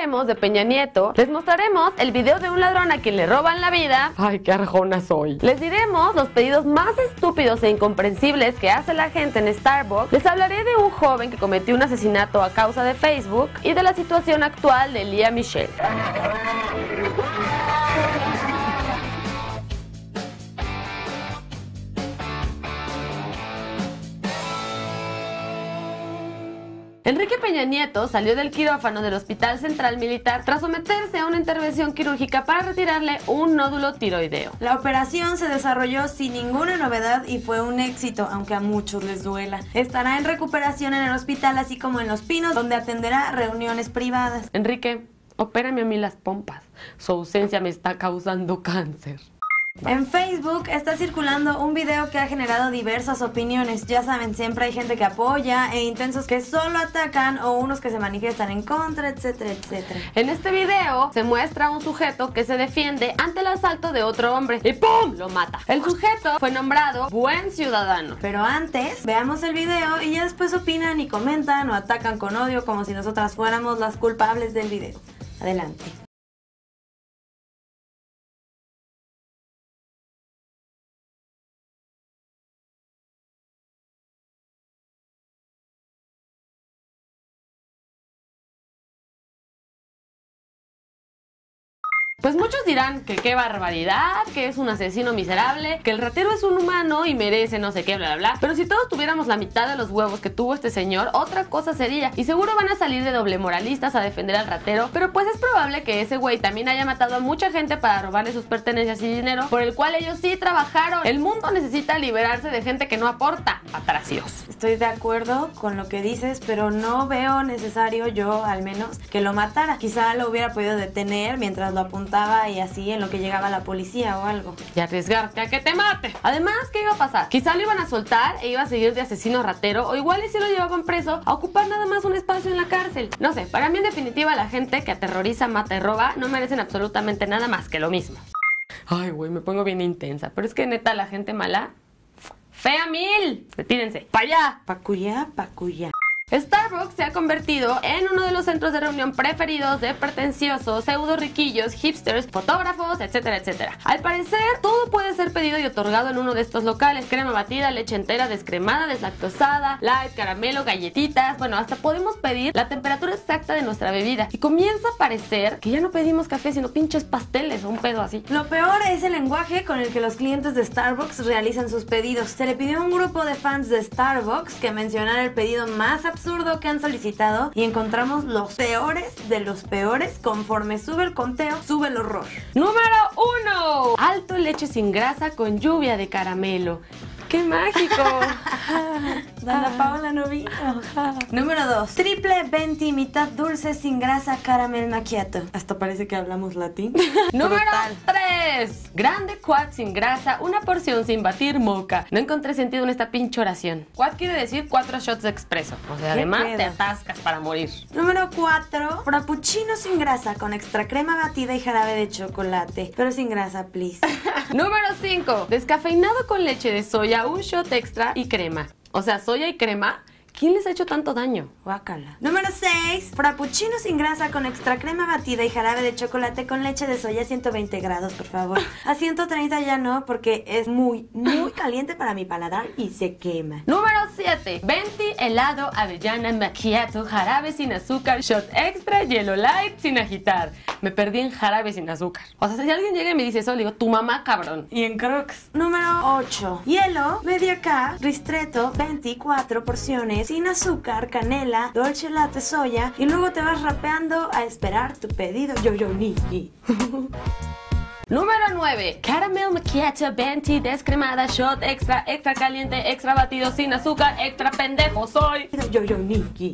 hablaremos de Peña Nieto, les mostraremos el video de un ladrón a quien le roban la vida. Ay, qué arjona soy. Les diremos los pedidos más estúpidos e incomprensibles que hace la gente en Starbucks. Les hablaré de un joven que cometió un asesinato a causa de Facebook y de la situación actual de Lea Michele. Enrique Peña Nieto salió del quirófano del Hospital Central Militar tras someterse a una intervención quirúrgica para retirarle un nódulo tiroideo. La operación se desarrolló sin ninguna novedad y fue un éxito, aunque a muchos les duela. Estará en recuperación en el hospital, así como en Los Pinos, donde atenderá reuniones privadas. Enrique, opérame a mí las pompas. Su ausencia me está causando cáncer. En Facebook está circulando un video que ha generado diversas opiniones. Ya saben, siempre hay gente que apoya e intensos que solo atacan o unos que se manifiestan en contra, etcétera, etcétera. En este video se muestra a un sujeto que se defiende ante el asalto de otro hombre y ¡pum! Lo mata. El sujeto fue nombrado buen ciudadano. Pero antes, veamos el video y ya después opinan y comentan o atacan con odio como si nosotras fuéramos las culpables del video. Adelante. Pues muchos dirán que qué barbaridad, que es un asesino miserable, que el ratero es un humano y merece no sé qué, bla, bla, bla. Pero si todos tuviéramos la mitad de los huevos que tuvo este señor, otra cosa sería. Y seguro van a salir de doble moralistas a defender al ratero, pero pues es probable que ese güey también haya matado a mucha gente para robarle sus pertenencias y dinero, por el cual ellos sí trabajaron. El mundo necesita liberarse de gente que no aporta. Atracios. Estoy de acuerdo con lo que dices, pero no veo necesario, yo al menos, que lo matara. Quizá lo hubiera podido detener mientras lo apuntaba y así en lo que llegaba la policía o algo. Y arriesgarte a que te mate. Además, ¿qué iba a pasar? Quizá lo iban a soltar e iba a seguir de asesino ratero, o igual y si lo llevaban preso a ocupar nada más un espacio en la cárcel. No sé, para mí en definitiva la gente que aterroriza, mata y roba no merecen absolutamente nada más que lo mismo. Ay, güey, me pongo bien intensa, pero es que neta la gente mala, fea mil. Retírense. ¡Pa' allá! Pacuyá, pacuyá. Starbucks se ha convertido en uno de los centros de reunión preferidos de pretenciosos, pseudo riquillos, hipsters, fotógrafos, etcétera, etcétera. Al parecer, todo puede ser pedido y otorgado en uno de estos locales. Crema batida, leche entera, descremada, deslactosada, light, caramelo, galletitas. Bueno, hasta podemos pedir la temperatura exacta de nuestra bebida. Y comienza a parecer que ya no pedimos café, sino pinches pasteles o un pedo así. Lo peor es el lenguaje con el que los clientes de Starbucks realizan sus pedidos. Se le pidió a un grupo de fans de Starbucks que mencionara el pedido más absurdo que han solicitado y encontramos los peores de los peores. Conforme sube el conteo, sube el horror. Número 1. Alto leche sin grasa con lluvia de caramelo. ¡Qué mágico! Dana Paola no vino. Número 2. Triple venti, mitad dulce sin grasa, caramel macchiato. Hasta parece que hablamos latín. Número 3. Grande quad sin grasa, una porción sin batir, moca. No encontré sentido en esta pinche oración. Quad quiere decir 4 shots de expreso. O sea, además te atascas para morir. Número 4. Frappuccino sin grasa con extra crema batida y jarabe de chocolate. Pero sin grasa, please. Número 5. Descafeinado con leche de soya, un shot extra y crema. O sea, soya y crema. ¿Quién les ha hecho tanto daño? Guácala. Número 6. Frappuccino sin grasa con extra crema batida y jarabe de chocolate con leche de soya a 120 grados, por favor. A 130 ya no, porque es muy caliente para mi paladar y se quema. Número 7. Venti, helado, avellana, macchiato, jarabe sin azúcar, shot extra, hielo light sin agitar. Me perdí en jarabe sin azúcar. O sea, si alguien llega y me dice eso, le digo, tu mamá, cabrón. Y en Crocs. Número 8. Hielo, media K, ristretto, 24 porciones, sin azúcar, canela, dolce latte, soya. Y luego te vas rapeando a esperar tu pedido. Yo, Nikki. Número 9. Caramel macchiato, venti, descremada, shot extra, extra caliente, extra batido, sin azúcar, extra pendejo soy. Yo, Nikki.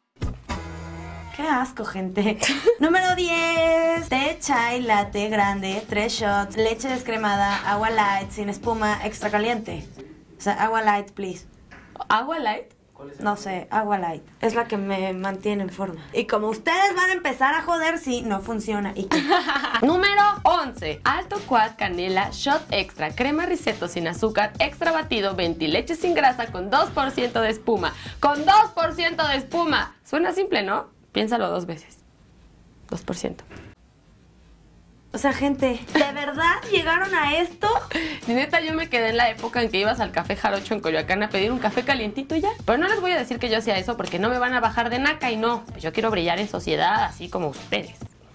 Qué asco, gente. Número 10. Té chai latte grande, 3 shots, leche descremada, agua light, sin espuma, extra caliente. O sea, agua light, please. ¿Agua light? No sé, agua light. Es la que me mantiene en forma. Y como ustedes van a empezar a joder, sí, no funciona. ¿Y qué? Número 11. Alto quad, canela, shot extra, crema Rissetto sin azúcar, extra batido, venti, leche sin grasa con 2% de espuma. ¡Con 2% de espuma! Suena simple, ¿no? Piénsalo 2 veces. 2%. O sea, gente, ¿de verdad llegaron a esto? Y neta, yo me quedé en la época en que ibas al Café Jarocho en Coyoacán a pedir un café calientito y ya. Pero no les voy a decir que yo hacía eso porque no me van a bajar de naca y no. Pues yo quiero brillar en sociedad así como ustedes.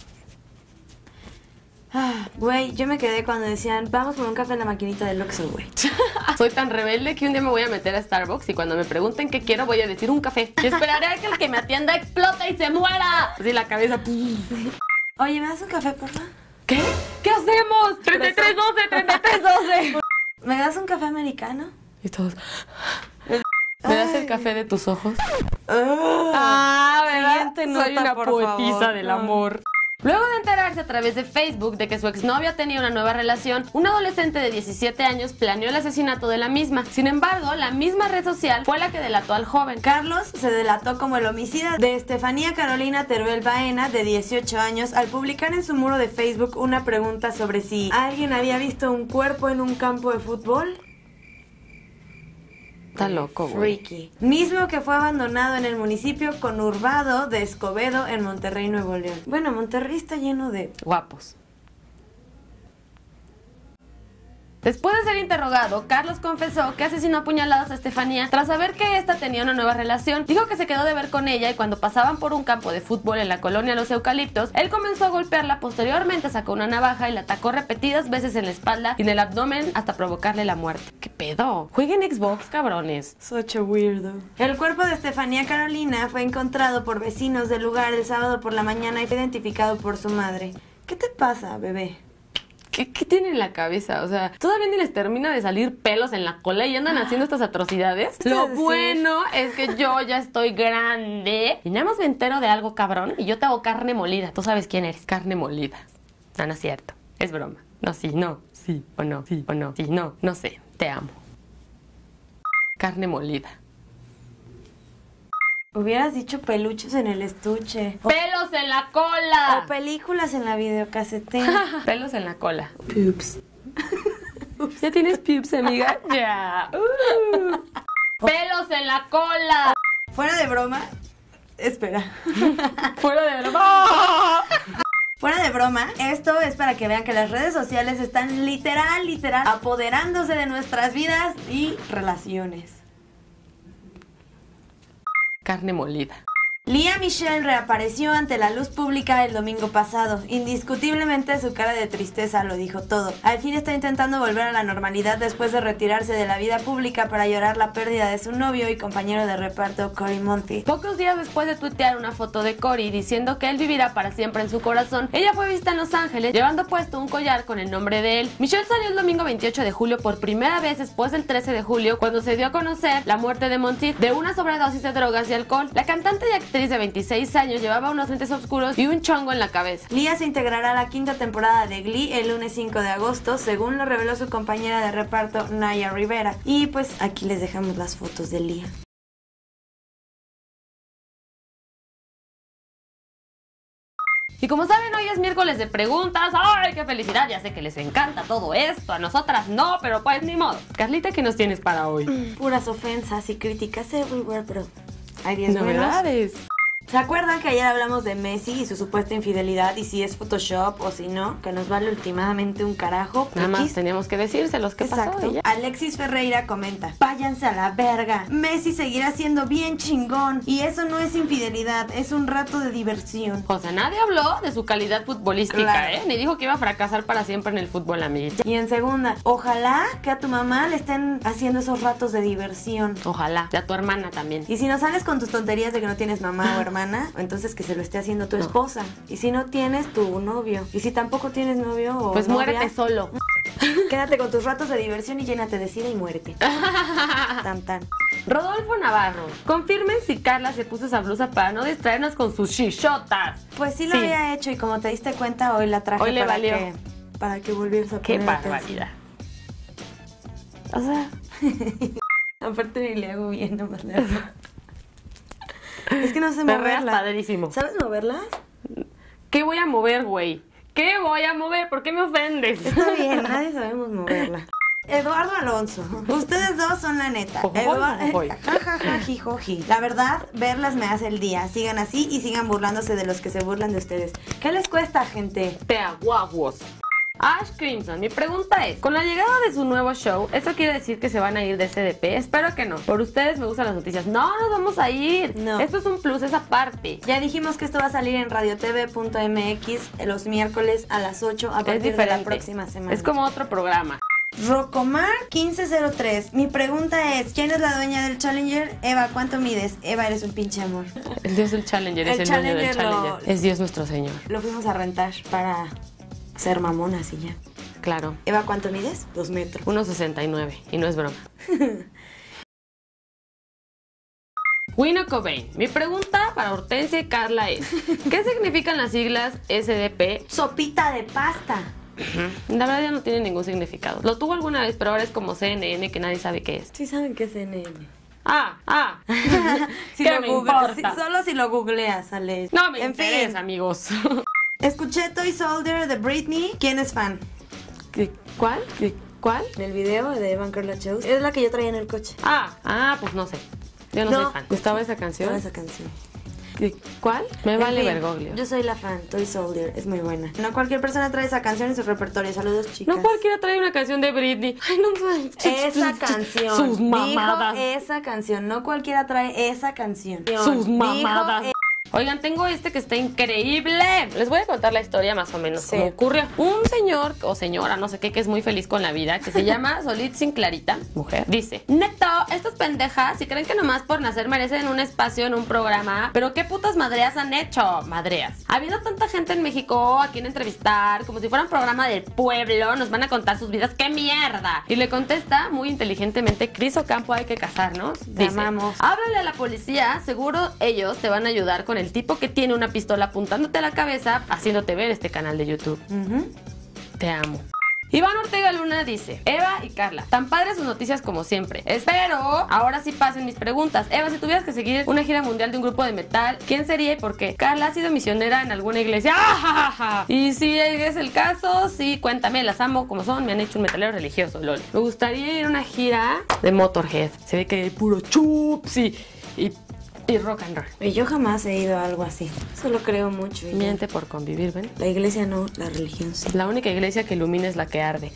Güey, yo me quedé cuando decían, vamos por un café en la maquinita del Oxxo, güey. Soy tan rebelde que un día me voy a meter a Starbucks y cuando me pregunten qué quiero voy a decir un café. Y esperaré a que el que me atienda explote y se muera. Así la cabeza. Oye, ¿me das un café, por favor? ¿Qué? ¿Qué hacemos? 3312, 3312. ¿Me das un café americano? Y todos. ¿Me das el café de tus ojos? ¿verdad? Siguiente nota, soy una por poetisa favor. del amor. Luego de enterarse a través de Facebook de que su exnovia tenía una nueva relación, un adolescente de 17 años planeó el asesinato de la misma. Sin embargo, la misma red social fue la que delató al joven. Carlos se delató como el homicida de Estefanía Carolina Teruel Baena, de 18 años, al publicar en su muro de Facebook una pregunta sobre si alguien había visto un cuerpo en un campo de fútbol. Está loco, güey. Freaky. Mismo que fue abandonado en el municipio conurbado de Escobedo, en Monterrey, Nuevo León. Bueno, Monterrey está lleno de... Guapos. Después de ser interrogado, Carlos confesó que asesinó a puñaladas a Estefanía tras saber que ésta tenía una nueva relación. Dijo que se quedó de ver con ella y cuando pasaban por un campo de fútbol en la colonia Los Eucaliptos, él comenzó a golpearla. Posteriormente sacó una navaja y la atacó repetidas veces en la espalda y en el abdomen hasta provocarle la muerte. ¿Qué pedo? Jueguen Xbox, cabrones. Such a weirdo. El cuerpo de Estefanía Carolina fue encontrado por vecinos del lugar el sábado por la mañana y fue identificado por su madre. ¿Qué te pasa, bebé? ¿Qué tienen en la cabeza? O sea, todavía ni les termina de salir pelos en la cola y andan haciendo estas atrocidades. Lo bueno es que yo ya estoy grande y nada más me entero de algo cabrón y yo te hago carne molida. Tú sabes quién eres. Carne molida. No, no es cierto. Es broma. No, sí, no. Sí o no. Sí o no. Sí, no. No sé. Te amo. Carne molida. Hubieras dicho peluches en el estuche. ¡Pelos en la cola! O películas en la videocasetera. Pelos en la cola. Poops. ¿Ya tienes pubes, amiga? Ya. ¡Pelos en la cola! Fuera de broma. Espera. Fuera de broma. Fuera de broma, esto es para que vean que las redes sociales están literal apoderándose de nuestras vidas y relaciones. Carne molida. Lea Michele reapareció ante la luz pública el domingo pasado. Indiscutiblemente su cara de tristeza lo dijo todo. Al fin está intentando volver a la normalidad después de retirarse de la vida pública para llorar la pérdida de su novio y compañero de reparto Cory Monteith. Pocos días después de tuitear una foto de Cory diciendo que él vivirá para siempre en su corazón, ella fue vista en Los Ángeles llevando puesto un collar con el nombre de él. Michelle salió el domingo 28 de julio por primera vez después del 13 de julio cuando se dio a conocer la muerte de Monteith de una sobredosis de drogas y alcohol. La cantante y actriz de 26 años llevaba unos lentes oscuros y un chongo en la cabeza. Lea se integrará a la quinta temporada de Glee el lunes 5 de agosto, según lo reveló su compañera de reparto Naya Rivera. Y pues aquí les dejamos las fotos de Lea. Y como saben, hoy es miércoles de preguntas. ¡Ay, qué felicidad! Ya sé que les encanta todo esto. A nosotras no, pero pues ni modo. Carlita, ¿qué nos tienes para hoy? Puras ofensas y críticas everywhere, pero hay 10 novedades. ¿Se acuerdan que ayer hablamos de Messi y su supuesta infidelidad y si es Photoshop o si no? Que nos vale últimamente un carajo. Nada más teníamos que decírselos qué pasó. Alexis Ferreira comenta: váyanse a la verga. Messi seguirá siendo bien chingón y eso no es infidelidad, es un rato de diversión. O sea, nadie habló de su calidad futbolística, Claro. Ni dijo que iba a fracasar para siempre en el fútbol, amiguita. Y en segunda, ojalá que a tu mamá le estén haciendo esos ratos de diversión. Ojalá. Y a tu hermana también. Y si no sales con tus tonterías de que no tienes mamá o hermana, entonces que se lo esté haciendo tu esposa. Y si no tienes, tu novio. Y si tampoco tienes novio o pues novia, muérete solo. quédate con tus ratos de diversión y llénate de sida y muérete. Tan tan. Rodolfo Navarro, confirmen si Carla se puso esa blusa para no distraernos con sus chichotas. Pues sí lo había hecho y como te diste cuenta, hoy la traje Hoy le para valió. para que volvieras a Qué poner barbaridad. O sea, aparte ni le hago bien, nomás le hago. Es que no sé Perreas moverla. padrísimo. ¿Sabes moverla? ¿Qué voy a mover, güey? ¿Qué voy a mover? ¿Por qué me ofendes? Está bien, nadie sabemos moverla. Eduardo Alonso, ustedes dos son la neta. Jajajajijoji. La verdad, verlas me hace el día. Sigan así y sigan burlándose de los que se burlan de ustedes. ¿Qué les cuesta, gente? Te aguaguos. Ash Crimson, mi pregunta es, con la llegada de su nuevo show, ¿eso quiere decir que se van a ir de SDP? Espero que no. Por ustedes me gustan las noticias. No, nos vamos a ir. No. Esto es un plus, esa parte. Ya dijimos que esto va a salir en radiotv.mx los miércoles a las 8 a partir de la próxima semana. Es como otro programa. Rocomar 1503. Mi pregunta es, ¿quién es la dueña del Challenger? Eva, ¿cuánto mides? Eva, eres un pinche amor. El dios del Challenger es el dueño del Challenger. Es Dios nuestro Señor. Lo fuimos a rentar para ser mamonas y ya. Claro. Eva, ¿cuánto mides? 2 metros. 1.69 y no es broma. Winno Cobain, mi pregunta para Hortensia y Carla es, ¿qué significan las siglas SDP? Sopita de pasta. La verdad ya no tiene ningún significado. Lo tuvo alguna vez, pero ahora es como CNN que nadie sabe qué es. Sí saben qué es CNN. Si ¿qué me importa? Solo si lo googleas sale. No me interesa, amigos. Escuché Toy Soldier de Britney. ¿Quién es fan? ¿Cuál? ¿Cuál? El video de Evan Carla Show. Es la que yo traía en el coche. Pues no sé. Yo no soy fan. ¿Gustaba esa canción? Gustaba esa canción. ¿Cuál? Me vale Bergoglio. Yo soy la fan, Toy Soldier, es muy buena. No cualquier persona trae esa canción en su repertorio. Saludos, chicas. No cualquiera trae una canción de Britney. Ay, no sé. Esa canción. Sus mamadas. Dijo esa canción. No cualquiera trae esa canción. Sus mamadas. Oigan, tengo este que está increíble. Les voy a contar la historia más o menos cómo ocurrió. Un señor o señora, no sé qué, que es muy feliz con la vida, que se llama Solitzin Clarita, mujer, dice: neto, estas pendejas, si creen que nomás por nacer merecen un espacio en un programa, pero qué putas madreas han hecho. Madreas. Habiendo tanta gente en México a quien entrevistar, como si fuera un programa del pueblo, nos van a contar sus vidas. ¡Qué mierda! Y le contesta muy inteligentemente: Cris Ocampo, hay que casarnos. Te amamos. Háblale a la policía, seguro ellos te van a ayudar con el tipo que tiene una pistola apuntándote a la cabeza, haciéndote ver este canal de YouTube. Te amo. Iván Ortega Luna dice: Eva y Carla, tan padres sus noticias como siempre. Espero ahora sí pasen mis preguntas. Eva, si tuvieras que seguir una gira mundial de un grupo de metal, ¿quién sería y por qué? Carla ha sido misionera en alguna iglesia. ¡Ah! Y si es el caso, sí, cuéntame, las amo como son, me han hecho un metalero religioso, lol. Me gustaría ir a una gira de Motorhead. Se ve que hay puro chups y rock and roll. Y yo jamás he ido a algo así. Solo creo mucho. Miente por convivir, ¿ven? La iglesia no, la religión sí. La única iglesia que ilumina es la que arde.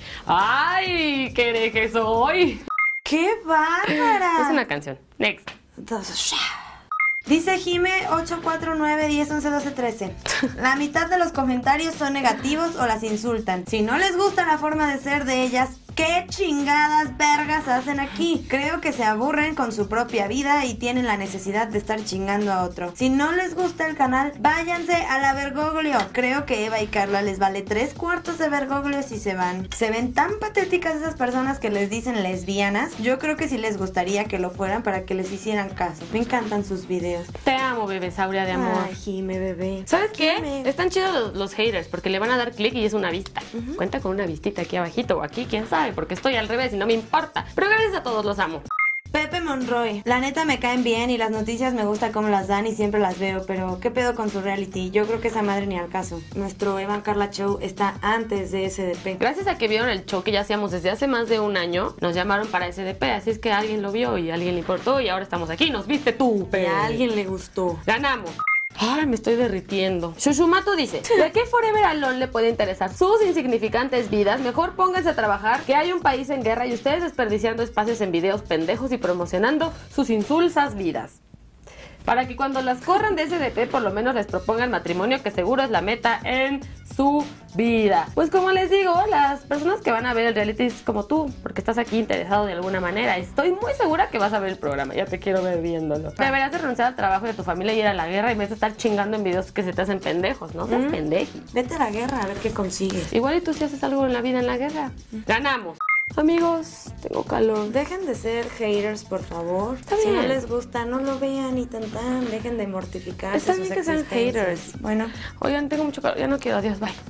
¡Ay! ¡Qué hereje soy! ¡Qué bárbara! Es una canción. Next. Entonces, dice Jime 849 10 11 12 13. La mitad de los comentarios son negativos o las insultan. Si no les gusta la forma de ser de ellas, ¿qué chingadas vergas hacen aquí? Creo que se aburren con su propia vida y tienen la necesidad de estar chingando a otro. Si no les gusta el canal, váyanse a la Bergoglio. Creo que Eva y Carla les vale 3/4 de Bergoglio si se van. Se ven tan patéticas esas personas que les dicen lesbianas. Yo creo que sí les gustaría que lo fueran para que les hicieran caso. Me encantan sus videos. Te amo, bebesauria de amor. Ay, Jime, bebé. ¿Sabes qué? Están chidos los haters porque le van a dar clic y es una vista. Cuenta con una vistita aquí abajito o aquí, quién sabe, porque estoy al revés y no me importa. Pero gracias a todos, los amo. Pepe Monroy, la neta me caen bien y las noticias me gusta cómo las dan y siempre las veo, pero ¿qué pedo con su reality? Yo creo que esa madre ni al caso. Nuestro Evan Carla Show está antes de SDP. Gracias a que vieron el show que ya hacíamos desde hace más de un año, nos llamaron para SDP, así es que alguien lo vio y a alguien le importó y ahora estamos aquí. Nos viste tú, pero a alguien le gustó. Ganamos. Ay, me estoy derritiendo. Shushumato dice: ¿de qué Forever Alone le puede interesar sus insignificantes vidas? Mejor pónganse a trabajar, que hay un país en guerra y ustedes desperdiciando espacios en videos pendejos y promocionando sus insulsas vidas. Para que cuando las corran de SDP por lo menos les propongan matrimonio, que seguro es la meta en su vida. Pues como les digo, las personas que van a ver el reality es como tú, porque estás aquí interesado de alguna manera. Estoy muy segura que vas a ver el programa, ya te quiero ver viéndolo. Deberías de renunciar al trabajo de tu familia y ir a la guerra en vez de estar chingando en videos que se te hacen pendejos, ¿no? Seas pendeji. Vete a la guerra a ver qué consigues. Igual y tú si haces algo en la vida en la guerra. Ganamos. Amigos, tengo calor. Dejen de ser haters, por favor. Si no les gusta, no lo vean y tan. Dejen de mortificarse. Está bien que sean haters. Bueno. Oigan, tengo mucho calor. Ya no quiero. Adiós, bye.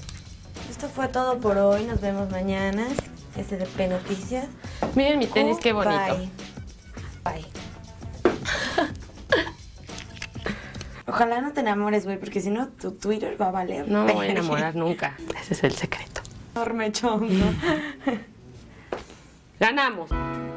Esto fue todo por hoy. Nos vemos mañana. SDP Noticias. Miren mi tenis, qué bonito. Bye. Ojalá no te enamores, güey, porque si no, tu Twitter va a valer. No me voy a enamorar nunca. Ese es el secreto. Enorme chongo. Ganamos.